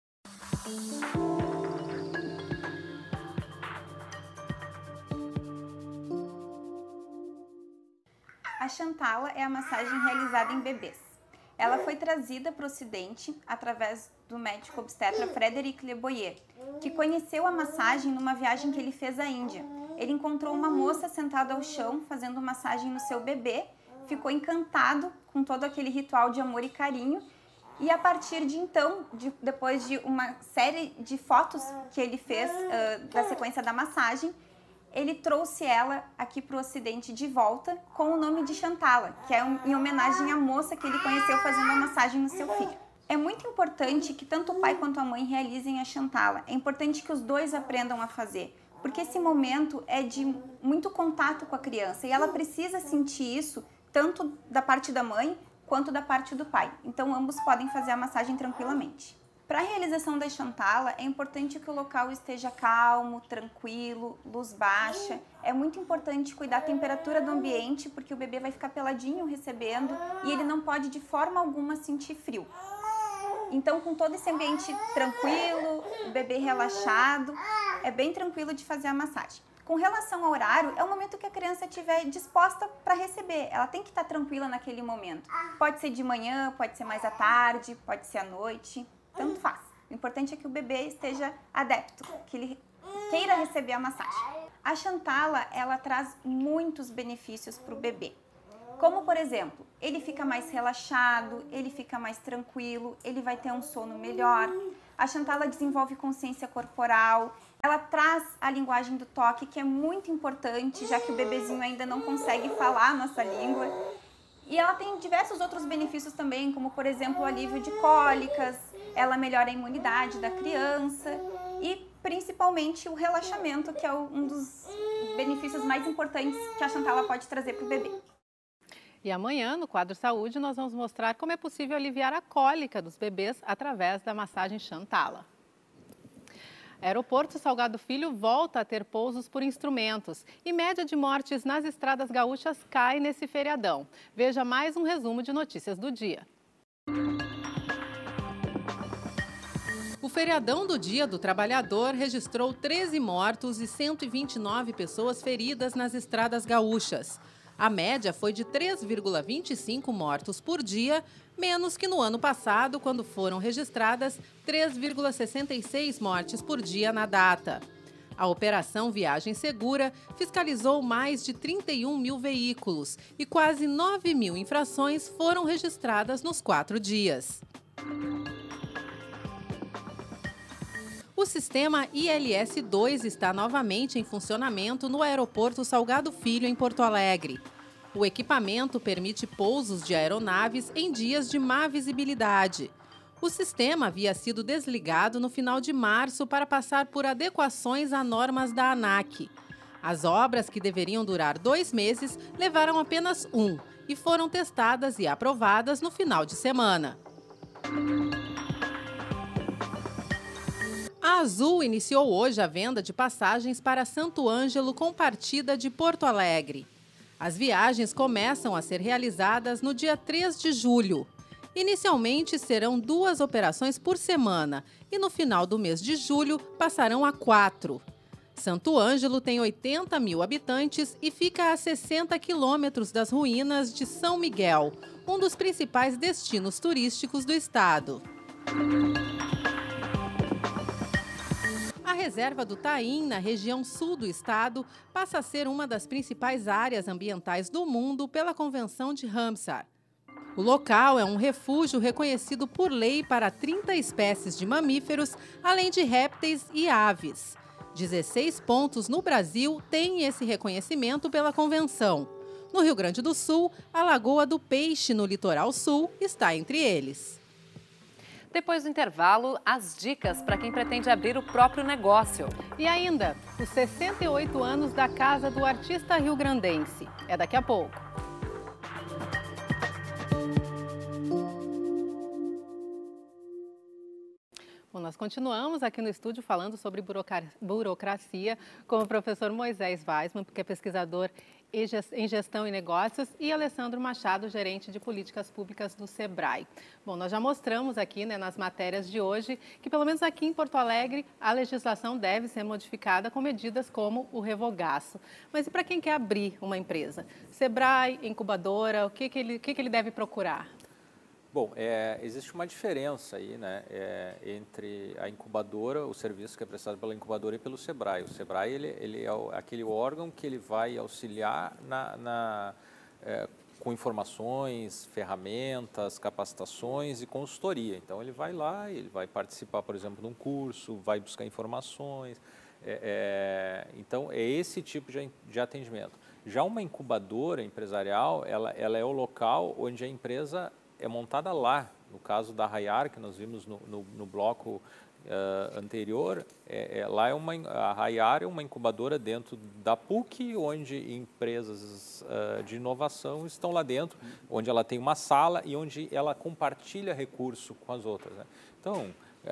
A Xantala é a massagem realizada em bebês. Ela foi trazida para o Ocidente através do médico obstetra Frédéric Le Boyer, que conheceu a massagem numa viagem que ele fez à Índia. Ele encontrou uma moça sentada ao chão fazendo massagem no seu bebê, ficou encantado com todo aquele ritual de amor e carinho e a partir de então, de, depois de uma série de fotos que ele fez uh, da sequência da massagem, ele trouxe ela aqui para o Ocidente de volta com o nome de Xantala, que é um, em homenagem à moça que ele conheceu fazendo a massagem no seu filho. É muito importante que tanto o pai quanto a mãe realizem a Xantala. É importante que os dois aprendam a fazer, porque esse momento é de muito contato com a criança e ela precisa sentir isso tanto da parte da mãe quanto da parte do pai. Então, ambos podem fazer a massagem tranquilamente. Para a realização da Xantala, é importante que o local esteja calmo, tranquilo, luz baixa. É muito importante cuidar da temperatura do ambiente, porque o bebê vai ficar peladinho recebendo e ele não pode de forma alguma sentir frio. Então, com todo esse ambiente tranquilo, o bebê relaxado, é bem tranquilo de fazer a massagem. Com relação ao horário, é o momento que a criança estiver disposta para receber. Ela tem que estar tranquila naquele momento. Pode ser de manhã, pode ser mais à tarde, pode ser à noite, tanto faz. O importante é que o bebê esteja adepto, que ele queira receber a massagem. A Xantala, ela traz muitos benefícios para o bebê. Como, por exemplo, ele fica mais relaxado, ele fica mais tranquilo, ele vai ter um sono melhor. A Xantala desenvolve consciência corporal, ela traz a linguagem do toque, que é muito importante, já que o bebezinho ainda não consegue falar a nossa língua. E ela tem diversos outros benefícios também, como, por exemplo, o alívio de cólicas, ela melhora a imunidade da criança e, principalmente, o relaxamento, que é um dos benefícios mais importantes que a Xantala pode trazer para o bebê. E amanhã, no quadro Saúde, nós vamos mostrar como é possível aliviar a cólica dos bebês através da massagem Xantala. Aeroporto Salgado Filho volta a ter pousos por instrumentos e média de mortes nas estradas gaúchas cai nesse feriadão. Veja mais um resumo de notícias do dia. O feriadão do Dia do Trabalhador registrou treze mortos e cento e vinte e nove pessoas feridas nas estradas gaúchas. A média foi de três vírgula vinte e cinco mortos por dia, menos que no ano passado, quando foram registradas três vírgula sessenta e seis mortes por dia na data. A Operação Viagem Segura fiscalizou mais de trinta e um mil veículos e quase nove mil infrações foram registradas nos quatro dias. O sistema I L S dois está novamente em funcionamento no aeroporto Salgado Filho, em Porto Alegre. O equipamento permite pousos de aeronaves em dias de má visibilidade. O sistema havia sido desligado no final de março para passar por adequações a normas da ANAC. As obras, que deveriam durar dois meses, levaram apenas um e foram testadas e aprovadas no final de semana. A Azul iniciou hoje a venda de passagens para Santo Ângelo com partida de Porto Alegre. As viagens começam a ser realizadas no dia três de julho. Inicialmente serão duas operações por semana e no final do mês de julho passarão a quatro. Santo Ângelo tem oitenta mil habitantes e fica a sessenta quilômetros das ruínas de São Miguel, um dos principais destinos turísticos do estado. A reserva do Taim, na região sul do estado, passa a ser uma das principais áreas ambientais do mundo pela Convenção de Ramsar. O local é um refúgio reconhecido por lei para trinta espécies de mamíferos, além de répteis e aves. dezesseis pontos no Brasil têm esse reconhecimento pela convenção. No Rio Grande do Sul, a Lagoa do Peixe, no litoral sul, está entre eles. Depois do intervalo, as dicas para quem pretende abrir o próprio negócio. E ainda, os sessenta e oito anos da Casa do Artista Rio-Grandense. É daqui a pouco. Bom, nós continuamos aqui no estúdio falando sobre burocracia com o professor Moisés Weisman, que é pesquisador em gestão e negócios, e Alessandro Machado, gerente de políticas públicas do Sebrae. Bom, nós já mostramos aqui, né, nas matérias de hoje que, pelo menos aqui em Porto Alegre, a legislação deve ser modificada com medidas como o revogaço. Mas e para quem quer abrir uma empresa? Sebrae, incubadora, o que, que, ele, o que, que ele deve procurar? Bom, é, existe uma diferença aí, né, é, entre a incubadora, o serviço que é prestado pela incubadora e pelo Sebrae. O Sebrae ele, ele é o, aquele órgão que ele vai auxiliar na, na, é, com informações, ferramentas, capacitações e consultoria. Então, ele vai lá, ele vai participar, por exemplo, de um curso, vai buscar informações. É, é, então, é esse tipo de, de atendimento. Já uma incubadora empresarial, ela, ela é o local onde a empresa é montada lá. No caso da Rayar, que nós vimos no, no, no bloco uh, anterior, é, é, lá é uma, a Rayar é uma incubadora dentro da P U C, onde empresas uh, de inovação estão lá dentro, onde ela tem uma sala e onde ela compartilha recurso com as outras, né? Então,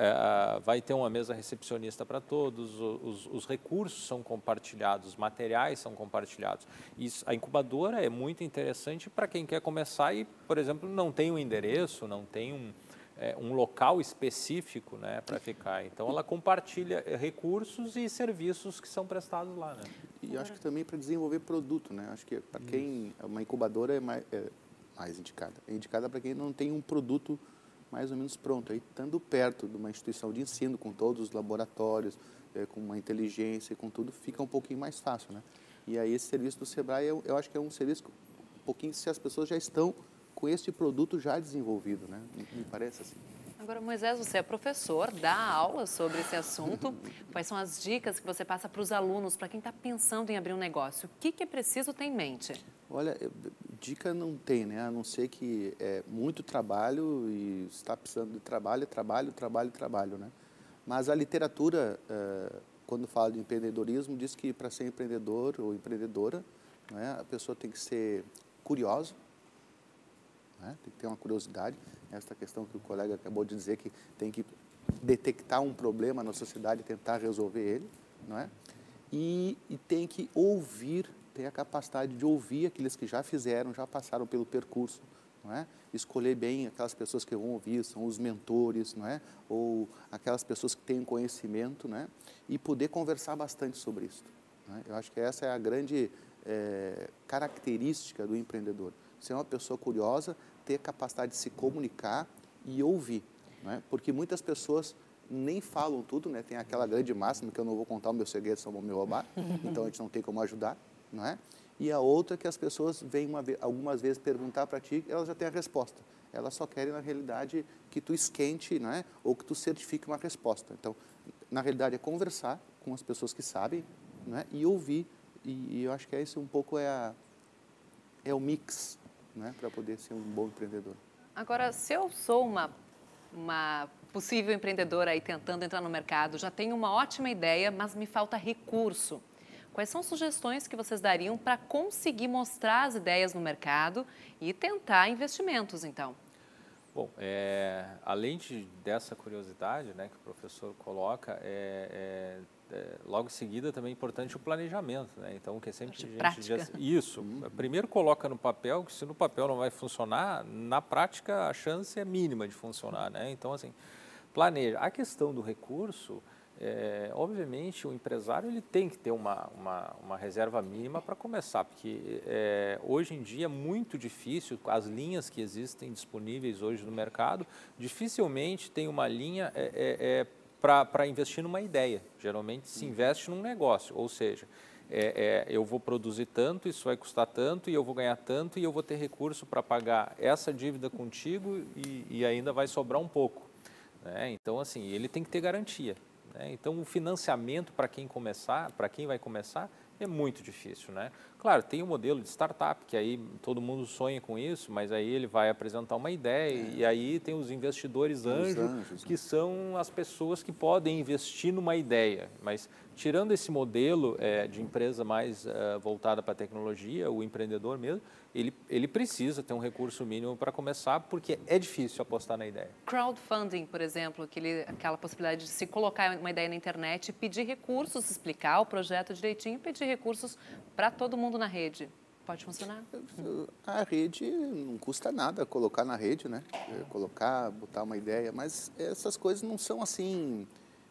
é, vai ter uma mesa recepcionista para todos, os, os recursos são compartilhados, os materiais são compartilhados. Isso, a incubadora é muito interessante para quem quer começar e, por exemplo, não tem um endereço, não tem um, é, um local específico, né, para ficar. Então, ela compartilha recursos e serviços que são prestados lá, né? E acho que também para desenvolver produto, né? Acho que para quem uma incubadora é mais, é mais indicada. É indicada para quem não tem um produto mais ou menos pronto, aí estando perto de uma instituição de ensino, com todos os laboratórios, é, com uma inteligência e com tudo, fica um pouquinho mais fácil, né? E aí esse serviço do Sebrae, eu, eu acho que é um serviço um pouquinho se as pessoas já estão com este produto já desenvolvido, né? Me, me parece assim. Agora, Moisés, você é professor, dá aula sobre esse assunto. Quais são as dicas que você passa para os alunos, para quem está pensando em abrir um negócio? O que, que é preciso ter em mente? Olha, dica não tem, né? A não ser que é muito trabalho e está precisando de trabalho, trabalho, trabalho, trabalho, né? Mas a literatura, quando fala de empreendedorismo, diz que para ser empreendedor ou empreendedora, né, a pessoa tem que ser curiosa, né? Tem que ter uma curiosidade. Essa questão que o colega acabou de dizer, que tem que detectar um problema na sociedade e tentar resolver ele, não é? E, e tem que ouvir, ter a capacidade de ouvir aqueles que já fizeram, já passaram pelo percurso, não é? Escolher bem aquelas pessoas que vão ouvir, são os mentores, não é? Ou aquelas pessoas que têm conhecimento, né? E poder conversar bastante sobre isso, não é? Eu acho que essa é a grande é, característica do empreendedor. Ser uma pessoa curiosa, ter capacidade de se comunicar e ouvir, não é? Porque muitas pessoas nem falam tudo, né? Tem aquela grande máxima que eu não vou contar o meu segredo, senão vão me roubar, então a gente não tem como ajudar, não é? E a outra que as pessoas vêm uma vez, algumas vezes perguntar para ti, elas já têm a resposta. Elas só querem, na realidade, que tu esquente, não é? Ou que tu certifique uma resposta. Então, na realidade, é conversar com as pessoas que sabem, né, e ouvir. E, e eu acho que esse um pouco é, a, é o mix, né, para poder ser um bom empreendedor. Agora, se eu sou uma, uma possível empreendedora aí tentando entrar no mercado, já tenho uma ótima ideia, mas me falta recurso. Quais são sugestões que vocês dariam para conseguir mostrar as ideias no mercado e tentar investimentos, então? Bom, é, além de, dessa curiosidade, né, que o professor coloca, é, é, é, logo em seguida também é importante o planejamento, né? Então, que é sempre a gente prática. diz, isso, primeiro coloca no papel, que se no papel não vai funcionar, na prática a chance é mínima de funcionar, né? Então, assim, planeja. A questão do recurso, é, obviamente, o empresário ele tem que ter uma, uma, uma reserva mínima para começar, porque é, hoje em dia é muito difícil, as linhas que existem disponíveis hoje no mercado, dificilmente tem uma linha é, é, é, para investir numa ideia. Geralmente se investe num negócio, ou seja, é, é, eu vou produzir tanto, isso vai custar tanto, e eu vou ganhar tanto, e eu vou ter recurso para pagar essa dívida contigo, e, e ainda vai sobrar um pouco, né? Então, assim, ele tem que ter garantia. Então, o financiamento para quem começar, para quem vai começar, é muito difícil, né? Claro, tem o modelo de startup, que aí todo mundo sonha com isso, mas aí ele vai apresentar uma ideia é. e aí tem os investidores anjos, anjos, que né? são as pessoas que podem investir numa ideia. Mas, tirando esse modelo é, de empresa mais uh, voltada para a tecnologia, o empreendedor mesmo, ele, ele precisa ter um recurso mínimo para começar, porque é difícil apostar na ideia. Crowdfunding, por exemplo, aquele, aquela possibilidade de se colocar uma ideia na internet, pedir recursos, explicar o projeto direitinho, pedir recursos para todo mundo na rede. Pode funcionar? A rede não custa nada colocar na rede, né? Colocar, botar uma ideia, mas essas coisas não são assim...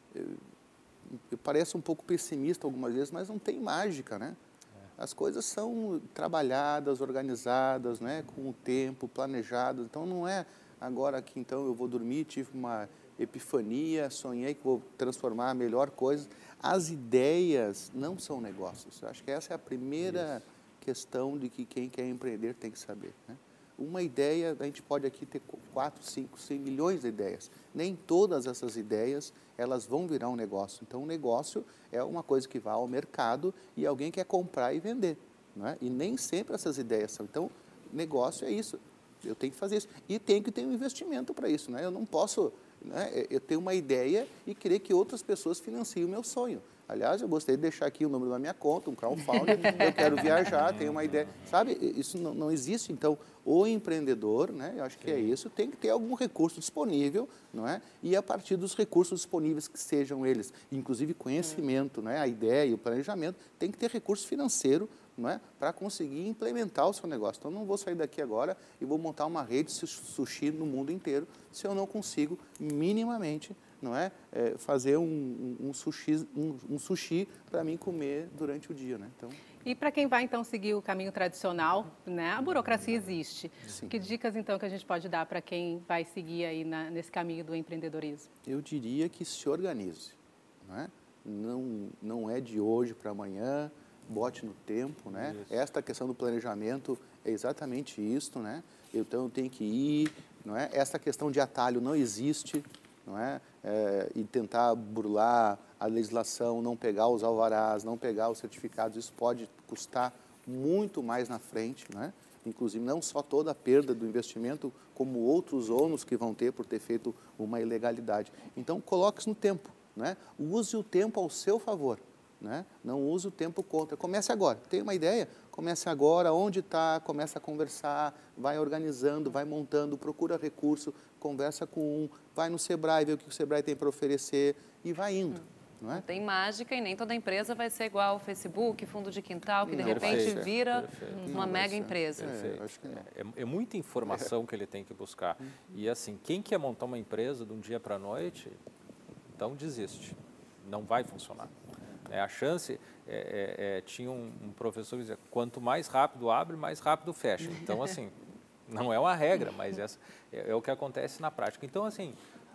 Eu pareço um pouco pessimista algumas vezes, mas não tem mágica, né? As coisas são trabalhadas, organizadas, né? Com o tempo, planejadas. Então, não é agora que então eu vou dormir, tive uma epifania, sonhei que vou transformar a melhor coisa. As ideias não são negócios. Eu acho que essa é a primeira Isso. questão de que quem quer empreender tem que saber, né? Uma ideia, a gente pode aqui ter quatro, cinco, cem milhões de ideias. Nem todas essas ideias, elas vão virar um negócio. Então, um negócio é uma coisa que vai ao mercado e alguém quer comprar e vender, não é? E nem sempre essas ideias são. Então, negócio é isso. Eu tenho que fazer isso. E tenho que ter um investimento para isso, né? Eu não posso... Né? Eu tenho uma ideia e querer que outras pessoas financiem o meu sonho. Aliás, eu gostaria de deixar aqui o número da minha conta, um crowdfunding, eu quero viajar, tenho uma ideia. Sabe, isso não, não existe. Então, o empreendedor, né, eu acho que é isso, tem que ter algum recurso disponível, não é? E a partir dos recursos disponíveis, que sejam eles, inclusive conhecimento, né, a ideia e o planejamento, tem que ter recurso financeiro, não é? Para conseguir implementar o seu negócio. Então, não vou sair daqui agora e vou montar uma rede de sushi no mundo inteiro se eu não consigo minimamente, não é, é fazer um, um, um sushi, um, um sushi para mim comer durante o dia, né? Então... E para quem vai, então, seguir o caminho tradicional, né? A burocracia existe. Sim. Que dicas, então, que a gente pode dar para quem vai seguir aí na, nesse caminho do empreendedorismo? Eu diria que se organize, não é? Não, não é de hoje para amanhã, bote no tempo, né? Isso. Esta questão do planejamento é exatamente isso, né? Então, eu tenho que ir, não é? Essa questão de atalho não existe, não é? É, e tentar burlar a legislação, não pegar os alvarás, não pegar os certificados, isso pode custar muito mais na frente, né? Inclusive não só toda a perda do investimento, como outros ônus que vão ter por ter feito uma ilegalidade. Então, coloque-se no tempo, né? Use o tempo ao seu favor, né? Não use o tempo contra. Comece agora. Tem uma ideia? Comece agora. Onde está? Começa a conversar, vai organizando, vai montando, procura recurso, conversa com um, vai no Sebrae, vê o que o Sebrae tem para oferecer e vai indo. Hum. Não, é? Não tem mágica e nem toda empresa vai ser igual ao Facebook, fundo de quintal, que de não, repente perfeito, vira perfeito. uma não, mega empresa. É, acho que não. É, é muita informação que ele tem que buscar. E assim, quem quer montar uma empresa de um dia para a noite, então desiste. Não vai funcionar. É, a chance, é, é, é, tinha um, um professor que dizia, quanto mais rápido abre, mais rápido fecha. Então, assim, não é uma regra, mas essa é, é o que acontece na prática. Então, assim,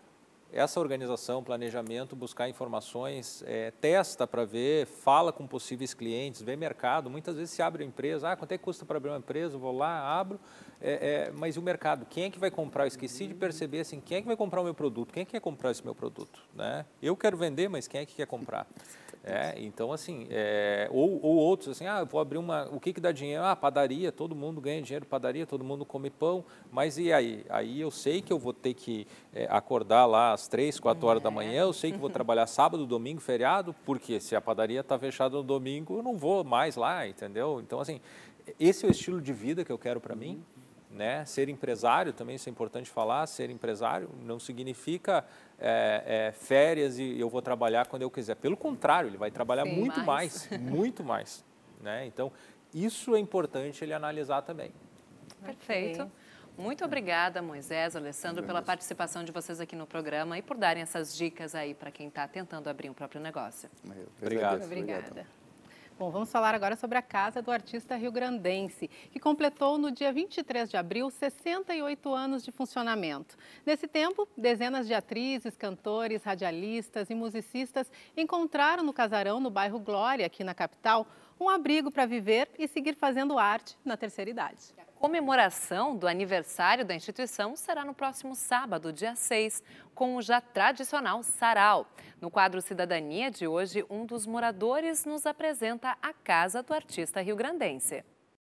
essa organização, planejamento, buscar informações, é, testa para ver, fala com possíveis clientes, vê mercado. Muitas vezes se abre uma empresa, ah, quanto é que custa para abrir uma empresa? Vou lá, abro, é, é, mas e o mercado? Quem é que vai comprar? Eu esqueci de perceber, assim, quem é que vai comprar o meu produto? Quem é que quer comprar esse meu produto? Né? Eu quero vender, mas quem é que quer comprar? É, então, assim, é, ou, ou outros, assim, ah, eu vou abrir uma, o que que dá dinheiro? Ah, padaria, todo mundo ganha dinheiro, padaria, todo mundo come pão, mas e aí? Aí eu sei que eu vou ter que é, acordar lá às três, quatro horas da manhã, eu sei que vou trabalhar sábado, domingo, feriado, porque se a padaria está fechada no domingo, eu não vou mais lá, entendeu? Então, assim, esse é o estilo de vida que eu quero para mim. Né? Ser empresário, também isso é importante falar, ser empresário não significa é, é, férias e eu vou trabalhar quando eu quiser. Pelo contrário, ele vai trabalhar Sim, muito mais, mais muito mais. Né? Então, isso é importante ele analisar também. Perfeito. Muito obrigada, Moisés, Alessandro, pela participação de vocês aqui no programa e por darem essas dicas aí para quem está tentando abrir um próprio negócio. Obrigado. Obrigada. Bom, vamos falar agora sobre a Casa do Artista Riograndense, que completou no dia vinte e três de abril sessenta e oito anos de funcionamento. Nesse tempo, dezenas de atrizes, cantores, radialistas e musicistas encontraram no casarão, no bairro Glória, aqui na capital, um abrigo para viver e seguir fazendo arte na terceira idade. A comemoração do aniversário da instituição será no próximo sábado, dia seis, com o já tradicional sarau. No quadro Cidadania de hoje, um dos moradores nos apresenta a Casa do Artista Riograndense.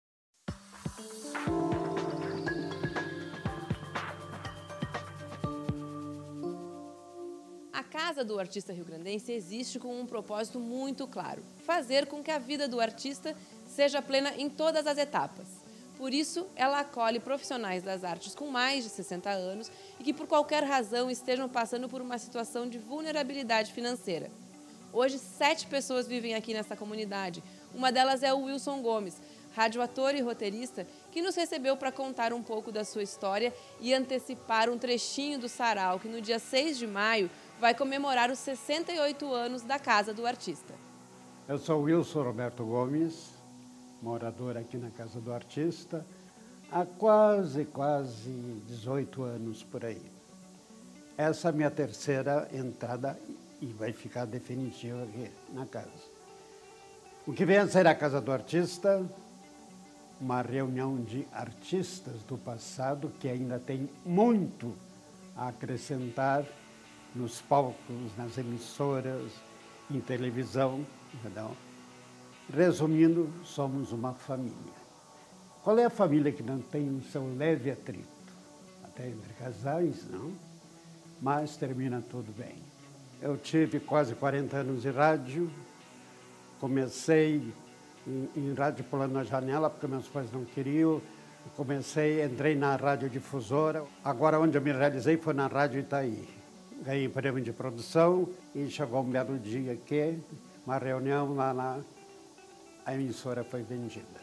A Casa do Artista Riograndense existe com um propósito muito claro: fazer com que a vida do artista seja plena em todas as etapas. Por isso, ela acolhe profissionais das artes com mais de sessenta anos e que, por qualquer razão, estejam passando por uma situação de vulnerabilidade financeira. Hoje, sete pessoas vivem aqui nessa comunidade. Uma delas é o Wilson Gomes, radioator e roteirista, que nos recebeu para contar um pouco da sua história e antecipar um trechinho do sarau, que no dia seis de maio vai comemorar os sessenta e oito anos da Casa do Artista. Eu sou Wilson Roberto Gomes, morador aqui na Casa do Artista, há quase, quase dezoito anos por aí. Essa é a minha terceira entrada e vai ficar definitiva aqui na casa. O que vem a ser a Casa do Artista? Uma reunião de artistas do passado que ainda tem muito a acrescentar nos palcos, nas emissoras, em televisão, entendeu? Resumindo, somos uma família. Qual é a família que não tem o seu leve atrito? Até entre casais, não? Mas termina tudo bem. Eu tive quase quarenta anos de rádio, comecei em, em rádio pulando na janela, porque meus pais não queriam. Comecei, entrei na radiodifusora. Agora, onde eu me realizei foi na Rádio Itaí. Ganhei prêmio de produção e chegou um belo dia que, uma reunião lá na... a emissora foi vendida.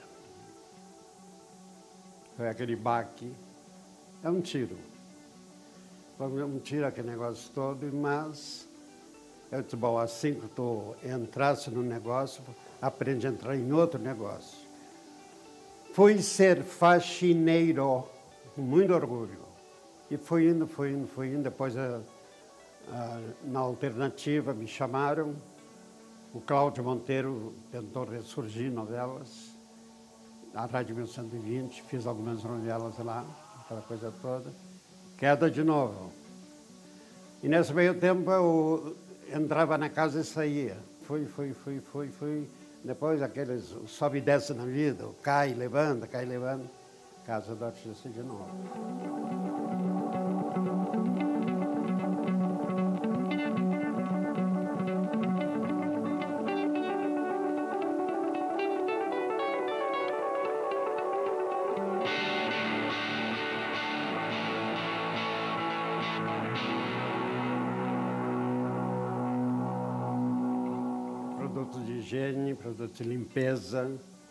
Foi aquele baque. É um tiro. Foi um tiro aquele negócio todo, mas eu disse, bom, assim que tu entrasse no negócio, aprende a entrar em outro negócio. Fui ser faxineiro, com muito orgulho. E fui indo, fui indo, fui indo. Depois, a, a, na alternativa, me chamaram. O Cláudio Monteiro tentou ressurgir novelas, a Rádio mil cento e vinte, fiz algumas novelas lá, aquela coisa toda. Queda de novo. E nesse meio tempo eu entrava na casa e saía. Fui, fui, fui, fui, fui. Depois aqueles o sobe e desce na vida, o cai, levanta, cai, levanta. Casa do Artista de novo. Produtos de higiene, produtos de limpeza.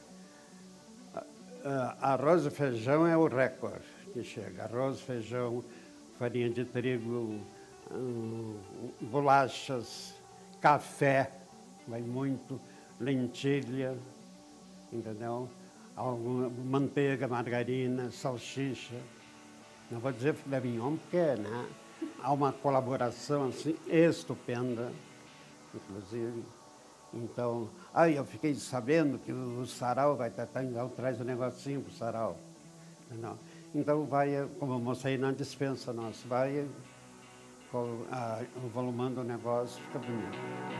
Arroz e feijão é o recorde que chega. Arroz, feijão, farinha de trigo, hum, bolachas, café, vai muito, lentilha, entendeu? Alguma, manteiga, margarina, salsicha. Não vou dizer filé mignon, porque, né? há uma colaboração assim estupenda, inclusive. Então, aí eu fiquei sabendo que o sarau vai estar, então traz um negocinho para o sarau. Não. Então vai, como eu mostrei na dispensa nossa, vai com, ah, volumando o negócio, fica bonito.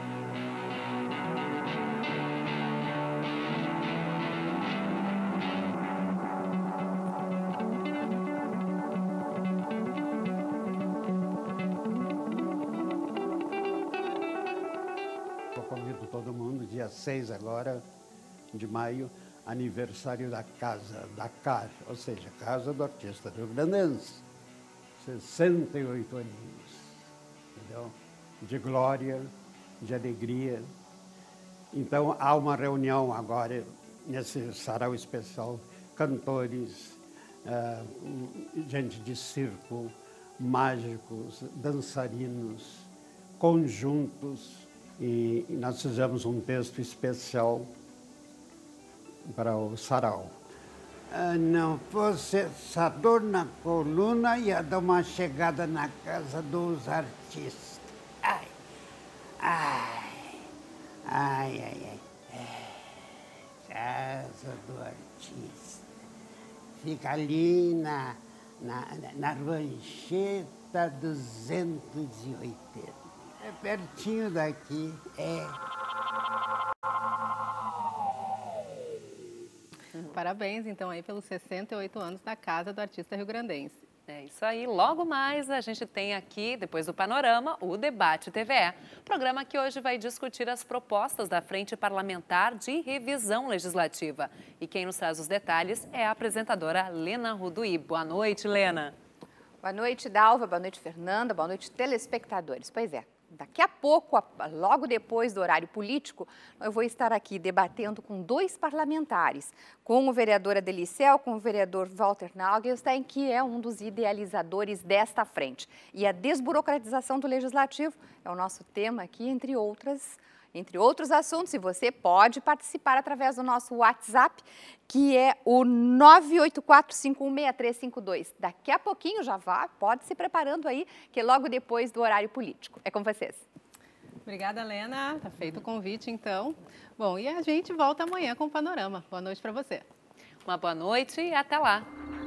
Eu convido todo mundo, dia seis agora de maio, aniversário da casa, da C A R, ou seja, Casa do Artista Rio-Grandense. sessenta e oito aninhos, entendeu? De glória, de alegria. Então, há uma reunião agora, nesse sarau especial, cantores, uh, gente de circo, mágicos, dançarinos, conjuntos, e nós fizemos um texto especial para o sarau. Ah, não fosse essa dor na coluna, ia dar uma chegada na casa dos artistas. Ai, ai, ai, ai, ai. Casa do Artista. Fica ali na, na, na Rancheta duzentos e oitenta. É pertinho daqui, é. Parabéns, então, aí pelos sessenta e oito anos da Casa do Artista Rio-Grandense. É isso aí. Logo mais a gente tem aqui, depois do Panorama, o Debate T V E. Programa que hoje vai discutir as propostas da Frente Parlamentar de Revisão Legislativa. E quem nos traz os detalhes é a apresentadora Lena Ruduí. Boa noite, Lena. Boa noite, Dalva. Boa noite, Fernanda. Boa noite, telespectadores. Pois é. Daqui a pouco, logo depois do horário político, eu vou estar aqui debatendo com dois parlamentares, com o vereador Adelicel, com o vereador Walter Nagelstein, que é um dos idealizadores desta frente. E a desburocratização do Legislativo é o nosso tema aqui, entre outras Entre outros assuntos, e você pode participar através do nosso WhatsApp, que é o nove oito quatro, cinco um seis três cinco dois. Daqui a pouquinho já vá, pode se preparando aí, que é logo depois do horário político. É com vocês. Obrigada, Lena. Tá feito o convite, então. Bom, e a gente volta amanhã com o Panorama. Boa noite para você. Uma boa noite e até lá.